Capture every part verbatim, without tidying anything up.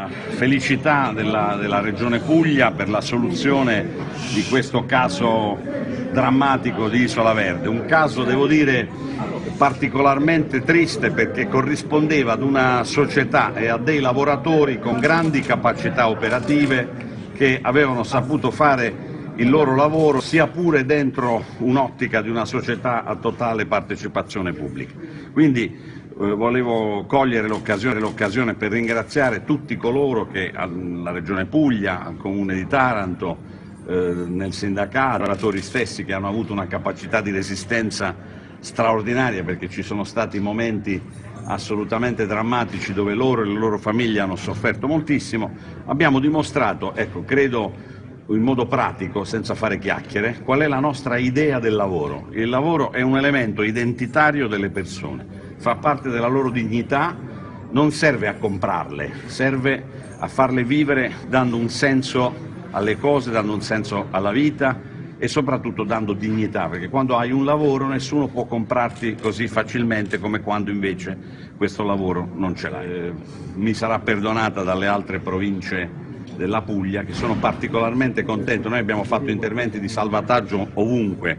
la felicità della, della Regione Puglia per la soluzione di questo caso drammatico di Isola Verde, un caso, devo dire, particolarmente triste perché corrispondeva ad una società e a dei lavoratori con grandi capacità operative che avevano saputo fare il loro lavoro, sia pure dentro un'ottica di una società a totale partecipazione pubblica. Quindi eh, volevo cogliere l'occasione per ringraziare tutti coloro che alla Regione Puglia, al Comune di Taranto, eh, nel sindacato, i lavoratori stessi che hanno avuto una capacità di resistenza straordinaria, perché ci sono stati momenti assolutamente drammatici dove loro e le loro famiglie hanno sofferto moltissimo. Abbiamo dimostrato, ecco, credo in modo pratico, senza fare chiacchiere, qual è la nostra idea del lavoro. Il lavoro è un elemento identitario delle persone, fa parte della loro dignità, non serve a comprarle, serve a farle vivere dando un senso alle cose, dando un senso alla vita e soprattutto dando dignità, perché quando hai un lavoro nessuno può comprarti così facilmente come quando invece questo lavoro non ce l'hai. Eh, mi sarà perdonata dalle altre province della Puglia, che sono particolarmente contento. Noi abbiamo fatto interventi di salvataggio ovunque,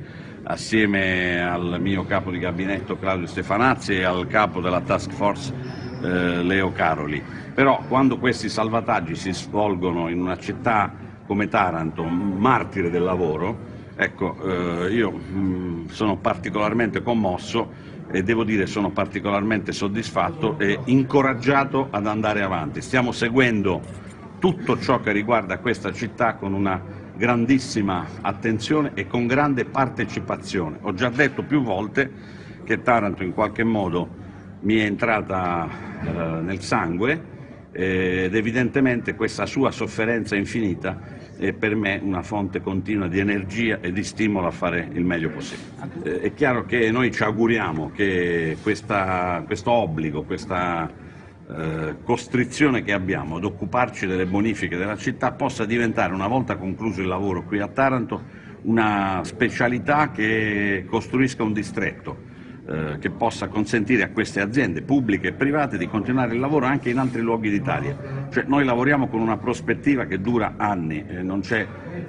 assieme al mio capo di gabinetto Claudio Stefanazzi e al capo della task force eh, Leo Caroli. Però quando questi salvataggi si svolgono in una città come Taranto, martire del lavoro, ecco, eh, io mh, sono particolarmente commosso e devo dire sono particolarmente soddisfatto e incoraggiato ad andare avanti. Stiamo seguendo tutto ciò che riguarda questa città con una grandissima attenzione e con grande partecipazione. Ho già detto più volte che Taranto in qualche modo mi è entrata eh, nel sangue ed evidentemente questa sua sofferenza infinita è per me una fonte continua di energia e di stimolo a fare il meglio possibile. Eh, è chiaro che noi ci auguriamo che questa, questo obbligo, questa Eh, costrizione che abbiamo ad occuparci delle bonifiche della città possa diventare, una volta concluso il lavoro qui a Taranto, una specialità che costruisca un distretto, eh, che possa consentire a queste aziende pubbliche e private di continuare il lavoro anche in altri luoghi d'Italia. Cioè, noi lavoriamo con una prospettiva che dura anni, eh, non c'è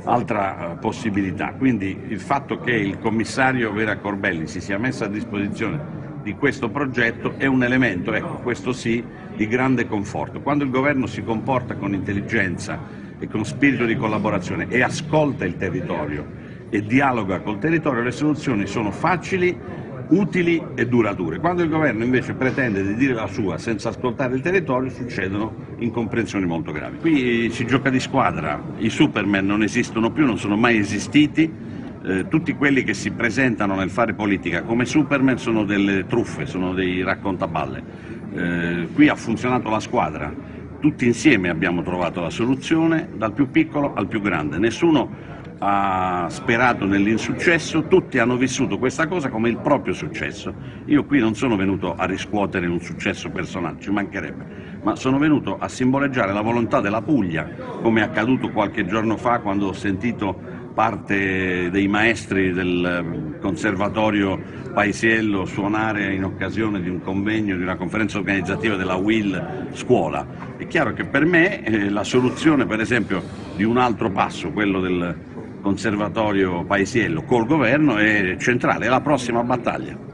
altra eh, possibilità. Quindi il fatto che il commissario Vera Corbelli si sia messo a disposizione di questo progetto è un elemento, ecco, questo sì, di grande conforto. Quando il governo si comporta con intelligenza e con spirito di collaborazione e ascolta il territorio e dialoga col territorio, le soluzioni sono facili, utili e durature. Quando il governo invece pretende di dire la sua senza ascoltare il territorio, succedono incomprensioni molto gravi. Qui si gioca di squadra, i Superman non esistono più, non sono mai esistiti. Eh, tutti quelli che si presentano nel fare politica come Superman sono delle truffe, sono dei raccontaballe. Eh, qui ha funzionato la squadra, tutti insieme abbiamo trovato la soluzione, dal più piccolo al più grande. Nessuno ha sperato nell'insuccesso, tutti hanno vissuto questa cosa come il proprio successo. Io qui non sono venuto a riscuotere un successo personale, ci mancherebbe, ma sono venuto a simboleggiare la volontà della Puglia, come è accaduto qualche giorno fa quando ho sentito parte dei maestri del Conservatorio Paisiello suonare in occasione di un convegno, di una conferenza organizzativa della U I L Scuola. È chiaro che per me eh, la soluzione, per esempio, di un altro passo, quello del Conservatorio Paisiello col governo, è centrale, è la prossima battaglia.